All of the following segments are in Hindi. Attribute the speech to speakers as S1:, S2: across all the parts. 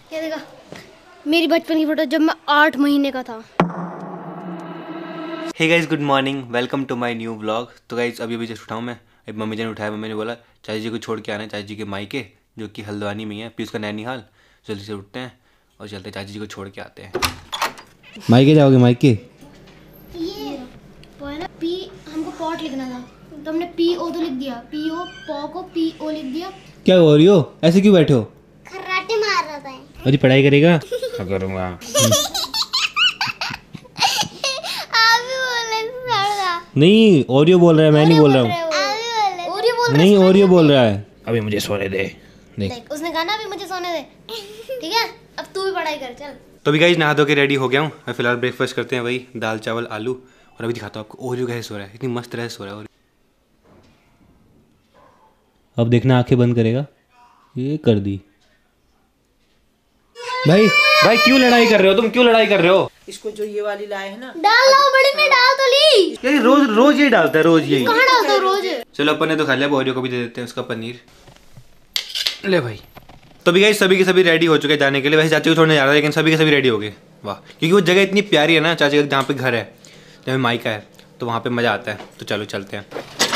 S1: ये देखा मेरी बचपन की फोटो जब मैं 8 महीने का था।
S2: Hey guys, good morning, welcome to my new vlog. तो गाइस अभी जस्ट उठाऊँ मैं। अभी मम्मी जी ने उठाया। मम्मी ने बोला चाची जी को छोड़ के आना है, चाची जी के मायके जो कि हल्द्वानी में है, फिर उसका नैनीहाल। जल्दी से उठते हैं और चलते हैं, चाची जी को छोड़ के आते हैं। मायके जाओगे? मायके
S1: ये वो है ना, पी हमको पॉट लिखना था तो हमने PO तो लिख दिया, PO पॉ को PO लिख दिया।
S2: क्या हो रही हो? ऐसे क्यों बैठे हो?
S1: खर्राटे मार रहा था।
S2: अरे पढ़ाई करेगा? क्या करूँगा। नहीं, ओरियो बोल रहा है, मैं नहीं बोल रहा हूँ। नहीं, ओरियो बोल रहा है। अभी मुझे सोने दे।
S1: देख उसने कहा ना अभी मुझे सोने दे। ठीक है, अब तू भी पढ़ाई कर चल।
S2: तो अभी गाइस नहा धो के रेडी हो गया हूँ मैं। फिलहाल ब्रेकफास्ट करते हैं, वही दाल चावल आलू। और अभी दिखाता हूँ आपको ओरियो कैसे सो रहा है, इतनी मस्त तरह से सो रहा है। अब देखना आंखें बंद करेगा। ये कर दी। भाई भाई क्यों लड़ाई कर रहे हो तुम? क्यों लड़ाई कर रहे हो?
S3: इसको जो ये वाली लाए है ना,
S1: डाल लो, बड़ी में डाल तो ली।
S2: ये रोज रोज ये डालता है, रोज यही।
S1: कहाँ डालता है रोज?
S2: चलो अपन ने तो खा लिया, ओरियो को भी दे देते हैं उसका पनीर। ले भाई। तो भी गाइस सभी के सभी रेडी हो चुके हैं जाने के लिए। वैसे चाची को छोड़ने जा रहा है लेकिन सभी के सभी रेडी हो गए। वाह, क्योंकि वो जगह इतनी प्यारी है ना चाची का, जहाँ पे घर है, जहाँ पे मायका है, तो वहाँ पे मजा आता है। तो चलो चलते हैं।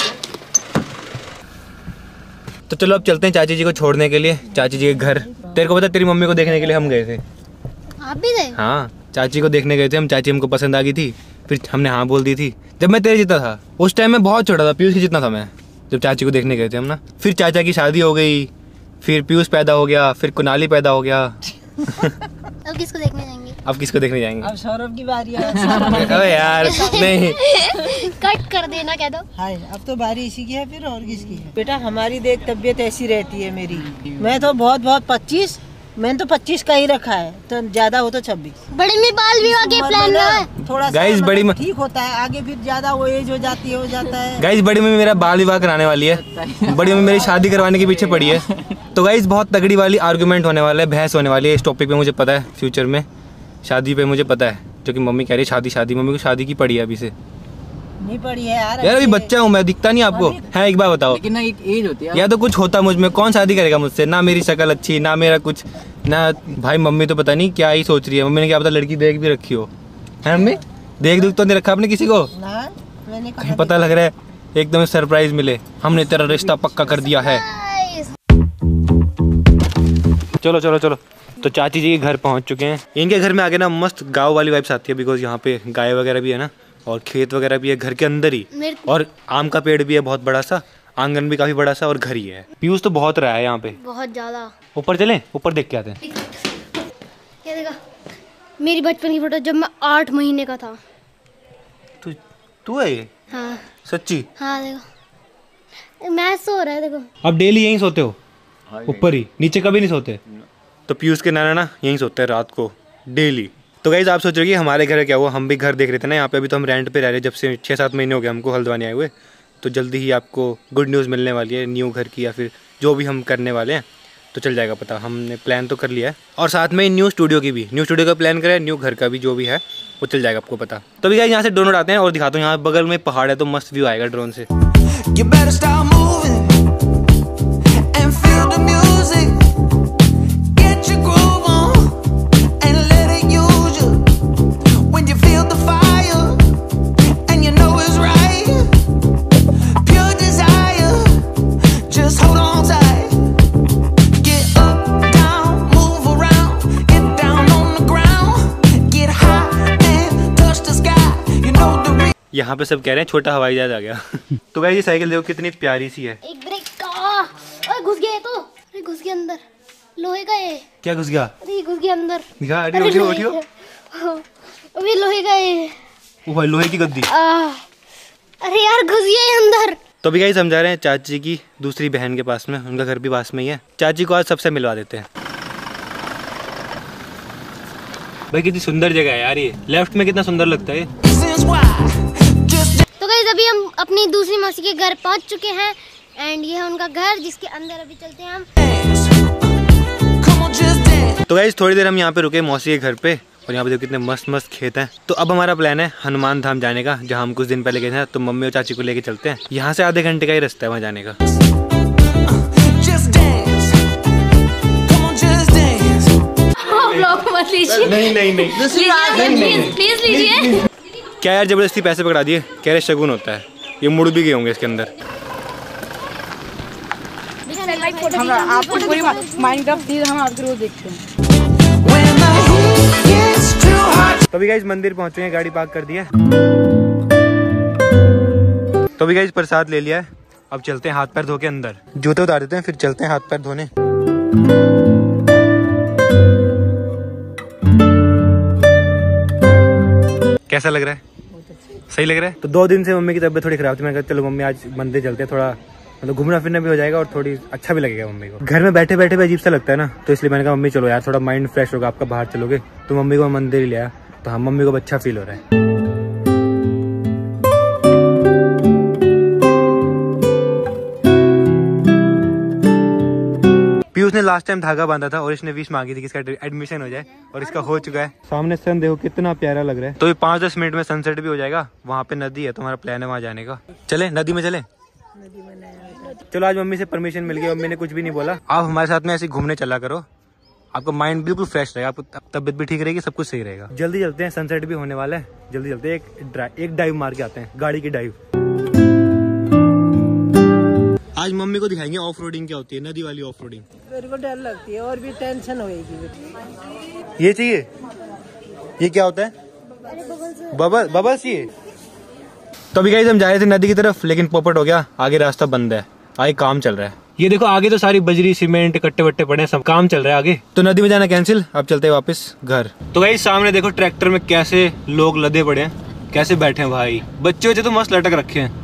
S2: तो चलो अब चलते हैं चाची जी को छोड़ने के लिए, चाची जी के घर। तेरे को पता, तेरी मम्मी को देखने के लिए हम गए थे।
S1: आप भी गए?
S2: हाँ, चाची को देखने गए थे हम। चाची हमको पसंद आ गई थी, फिर हमने हाँ बोल दी थी। जब मैं तेरे जितना था, उस टाइम में बहुत छोटा था, पीयूष के जितना था मैं, जब चाची को देखने गए थे हम ना। फिर चाचा की शादी हो गई, फिर पीयूष पैदा हो गया, फिर कुनाली पैदा हो गया।
S1: अब किसको देखने जाएंगे?
S2: अब किसको देखने जाएंगे?
S3: अब सौरभ की बारी है।
S2: अबे यार नहीं।
S1: कट कर देना कह दो।
S3: हाय, अब तो बारी इसी की है, फिर और किसकी है? बेटा हमारी देख तबीयत ऐसी रहती है मेरी। मैं तो बहुत 25, मैंने तो 25 का ही रखा है, तो ज्यादा हो तो 26।
S1: बड़ी में बाल विवाह के प्लान है।
S3: थोड़ा
S2: गाइस बड़ी में
S3: ठीक होता है, आगे फिर ज्यादा वो एज हो जाती है, हो जाता है।
S2: गाइस बड़ी मम्मी मेरा बाल विवाह कराने वाली है। बड़ी मम्मी मेरी शादी करवाने के पीछे पड़ी है। तो गाइस बहुत तगड़ी वाली आर्गुमेंट होने वाला है, बहस होने वाली है इस टॉपिक पे। मुझे पता है फ्यूचर में शादी पे मुझे पता है, जो कि मम्मी कह रही है शादी। मम्मी को शादी की पड़ी है अभी से।
S3: नहीं पड़ी है यार,
S2: यार अभी बच्चा हूँ मैं, दिखता नहीं आपको है? एक बार बताओ।
S4: लेकिन ना एक एज होती है।
S2: या तो कुछ होता मुझ में, कौन शादी करेगा मुझसे? ना मेरी शक्ल अच्छी, ना मेरा कुछ, ना भाई। मम्मी तो पता नहीं क्या ही सोच रही है। मम्मी ने क्या पता लड़की देख भी रखी हो, है मम्मी? देख तो नहीं रखा आपने किसी को?
S3: ना, मैंने
S2: कहीं पता लग रहा है एकदम सरप्राइज मिले, हमने तेरा रिश्ता पक्का कर दिया है। चलो चलो चलो। तो चाची जी के घर पहुंच चुके हैं। इनके घर में आगे ना मस्त गांव वाली वाइब्स आती है, बिकॉज यहाँ पे गाय वगैरह भी है ना, और खेत वगैरह भी है घर के अंदर ही। और आम का पेड़ भी है बहुत बड़ा सा, आंगन भी काफी बड़ा सा, और घर ही है। पीयूष तो बहुत रहा है यहाँ पे,
S1: बहुत ज्यादा।
S2: ऊपर चलें? ऊपर देख के आते हैं।
S1: ये देखा मेरी बचपन की फोटो जब मैं 8 महीने का था।
S2: तू है ये?
S1: हाँ
S2: सच्ची?
S1: हाँ देखो मैं सो रहा है, देखो।
S2: अब डेली यहीं सोते हो? ऊपर ही? नीचे कभी नहीं सोते? तो पीयूष के नाना ना यहीं सोते हैं रात को डेली। तो गाइस आप सोच रहे कि हमारे घर क्या हुआ, हम भी घर देख रहे थे ना यहाँ पे। अभी तो हम रेंट पे रह रहे हैं, जब से 6-7 महीने हो गए हमको हल्द्वानी आए हुए। तो जल्दी ही आपको गुड न्यूज़ मिलने वाली है न्यू घर की, या फिर जो भी हम करने वाले हैं तो चल जाएगा पता। हमने प्लान तो कर लिया है, और साथ में न्यू स्टूडियो की भी, न्यू स्टूडियो का प्लान करें, न्यू घर का भी जो भी है वो चल जाएगा आपको पता। तो अभी गाइस यहाँ से ड्रोन उड़ाते हैं और दिखाता हूँ। यहाँ बगल में पहाड़ है तो मस्त व्यू आएगा ड्रोन से। यहाँ पे सब कह रहे हैं छोटा हवाई जहाज आ गया। तो गाइस ये साइकिल देखो कितनी प्यारी सी है।
S1: एक ब्रेक का घुस गया तो, अरे घुस गया अंदर, लोहे का है।
S2: क्या घुस गया?
S1: अरे घुस गया अंदर।
S2: दिखा, अरे उठियो उठियो।
S1: अभी लोहे का है।
S2: ओ भाई लोहे की गद्दी।
S1: अरे यार घुस गया अंदर।
S2: तो अभी गाइस हम जा रहे हैं चाची की दूसरी बहन के पास में, उनका घर भी पास में ही है। चाची को आज सबसे मिलवा देते हैं। भाई कितनी सुंदर जगह है यार, ये लेफ्ट में कितना सुंदर लगता है।
S1: तो गाइस अभी हम अपनी दूसरी मौसी के घर पहुंच चुके हैं, एंड ये है उनका घर जिसके अंदर अभी चलते हैं हम।
S2: तो गाइस थोड़ी देर हम यहाँ पे रुके मौसी के घर पे, और यहाँ पे देखो कितने मस्त मस्त खेत हैं। तो अब हमारा प्लान है हनुमान धाम जाने का, जहाँ हम कुछ दिन पहले गए थे। तो मम्मी और चाची को लेके चलते हैं। यहाँ से आधे घंटे का ही रास्ता है वहाँ जाने का।
S4: लीजिए।
S2: नहीं
S4: प्लीज लीजिए।
S2: क्या यार जबरदस्ती पैसे पकड़ा दिए, कह रहे शगुन होता है, ये मुड़ भी गए होंगे इसके अंदर।
S5: आपको पूरी माइनक्राफ्ट चीज हम आपके रोज देखते हैं।
S2: तो अभी गाइस मंदिर पहुंचे हैं, गाड़ी पार्क कर दिया। तो अभी गाइस प्रसाद ले लिया है, अब चलते हैं हाथ पैर धो के अंदर। जूते उतार देते हैं फिर चलते हैं हाथ पैर धोने। कैसा लग रहा है? सही लग रहा है। तो 2 दिन से मम्मी की तबीयत थोड़ी खराब थी, मैंने कहा चलो मम्मी आज मंदिर चलते हैं, थोड़ा मतलब घूमना फिरना भी हो जाएगा और थोड़ी अच्छा भी लगेगा मम्मी को। घर में बैठे बैठे भी अजीब सा लगता है ना, तो इसलिए मैंने कहा मम्मी चलो यार थोड़ा माइंड फ्रेश होगा आपका, बाहर चलोगे। तो मम्मी को मंदिर ही लिया, तो हाँ मम्मी को अच्छा फील हो रहा है। पीयूष ने लास्ट टाइम धागा बांधा था और इसने विश मांगी थी कि इसका एडमिशन हो जाए और इसका हो चुका है। सामने सन देखो कितना प्यारा लग रहा है। तो ये 5-10 मिनट में सनसेट भी हो जाएगा। वहाँ पे नदी है, तुम्हारा प्लान है वहाँ जाने का। चले नदी में चले। चलो आज मम्मी से परमिशन मिल गई, मम्मी ने कुछ भी नहीं बोला। आप हमारे साथ में ऐसे घूमने चला करो, आपका माइंड बिल्कुल फ्रेश रहेगा, आपको तबियत भी ठीक रहेगी, सब कुछ सही रहेगा। जल्दी चलते हैं, सनसेट भी होने वाला है, जल्दी चलते हैं। एक डाइव मार के आते हैं, गाड़ी की डाइव। आज मम्मी को दिखाएंगे ऑफ रोडिंग क्या होती है, नदी वाली ऑफ रोडिंग।
S3: मेरे को डर लगती है और भी टेंशन होगी।
S2: ये चाहिए, ये क्या होता है? बबल्स चाहिए। तो अभी गाइस हम जा रहे थे नदी की तरफ, लेकिन पोपट हो गया, आगे रास्ता बंद है, आगे काम चल रहा है। ये देखो आगे तो सारी बजरी सीमेंट कट्टे वट्टे पड़े हैं, सब काम चल रहा है आगे। तो नदी में जाना कैंसिल, अब चलते हैं वापस घर। तो गाइस सामने देखो ट्रैक्टर में कैसे लोग लदे पड़े हैं, कैसे बैठे हैं भाई, बच्चे बच्चे तो मस्त लटक रखे हैं।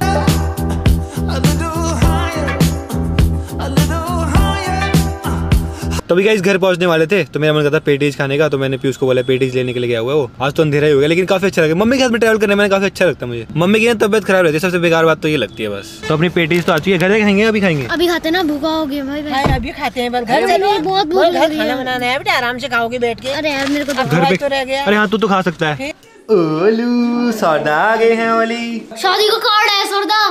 S2: तो अभी गाइस घर पहुंचने वाले थे, तो मेरा मन करता पेटीज खाने का, तो मैंने पीयूष को बोला पेटीज लेने के लिए गया हुआ है वो। आज तो अंधेरा ही हो गया, लेकिन काफी अच्छा लगा। मम्मी के साथ में ट्रैवल करने में काफी अच्छा लगता है मुझे। मम्मी की तबियत खराब रहती है, सबसे बेकार बात तो ये लगती है बस। तो अपनी पेटीज तो आ चुकी है, घर खाएंगे अभी खाएंगे?
S1: अभी खाते ना, भूखा हो गया भाई।
S3: अभी खाते हैं, घर चलो,
S1: बहुत भूख लग रही है।
S3: खाना बनाना है बेटा, आराम से खाओगे बैठ के।
S1: अरे यार मेरे को
S2: घर पे
S3: तो रह गया।
S2: अरे हाँ तू तो खा सकता है। ओलू सौदा आ गए हैं ओली,
S1: शादी का कार्ड है सौदा।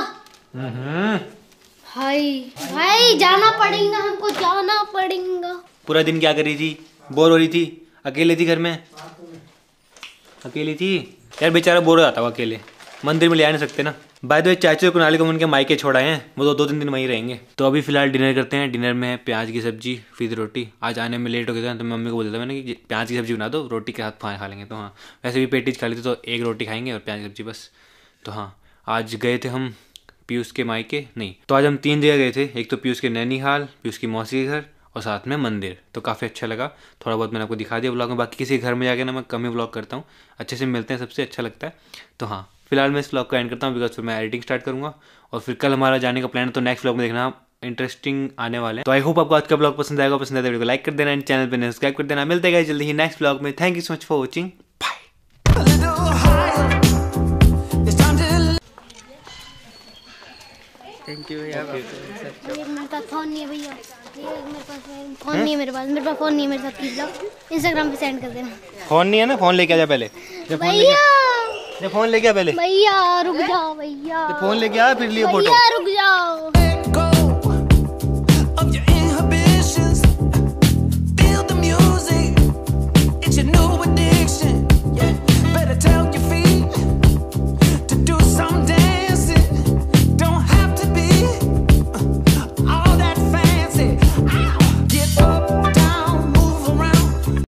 S1: भाई जाना पड़ेगा, हमको जाना पड़ेगा।
S2: पूरा दिन क्या कर रही थी? बोर हो रही थी? अकेले थी घर में? अकेली थी यार, बेचारा बोर हो जाता है अकेले, मंदिर में ले आ नहीं सकते ना। बाय द वे चाचू और कुनाली को उनके मायके छोड़ा है, वो तो 2-3 दिन वहीं रहेंगे। तो अभी फिलहाल डिनर करते हैं। डिनर में है प्याज की सब्जी, फिर रोटी। आज आने में लेट हो गया था, तो मम्मी को बोल देता मैंने कि प्याज की सब्जी बना दो, रोटी के साथ खा लेंगे। तो हाँ वैसे भी पेटीज खा ली थी, तो 1 रोटी खाएंगे और प्याज की सब्जी बस। तो हाँ आज गए थे हम पीयूष के मायके, नहीं तो आज हम 3 जगह गए थे। एक तो पीयूष के नैनीहाल, पीयूष की मौसी के घर और साथ में मंदिर। तो काफ़ी अच्छा लगा, थोड़ा बहुत मैंने आपको दिखा दिया व्लॉग में। बाकी किसी घर में जाके ना मैं कम ही व्लॉग करता हूँ, अच्छे से मिलते हैं, सबसे अच्छा लगता है। तो हाँ फिलहाल मैं इस व्लॉग को एंड करता हूँ, बिकॉज फिर मैं एडिटिंग स्टार्ट करूँगा और फिर कल हमारा जाने का प्लान है। तो नेक्स्ट व्लॉग में देखना, इंटरेस्टिंग आने वाले हैं। तो आई होप आपको आज का व्लॉग पसंद आएगा। पसंद आए तो वीडियो को लाइक कर देना, चैनल पर सब्सक्राइब कर देना। मिलते हैं जल्दी ही नेक्स्ट व्लॉग में। Thank you so much for watching, bye.
S5: Thank you यार।
S1: मेरे पास फोन नहीं है भैया, मेरे पास फोन नहीं है, मेरे पास फोन नहीं है मेरे साथ। खींच लो, इंस्टाग्राम पे सेंड कर देना।
S2: फोन नहीं है ना, फोन लेके आ जा पहले।
S1: भैया
S2: फोन लेके आ पहले।
S1: भैया रुक जाओ भैया,
S2: फोन लेके आ फिर लिए फोटो।
S1: भैया रुक जाओ।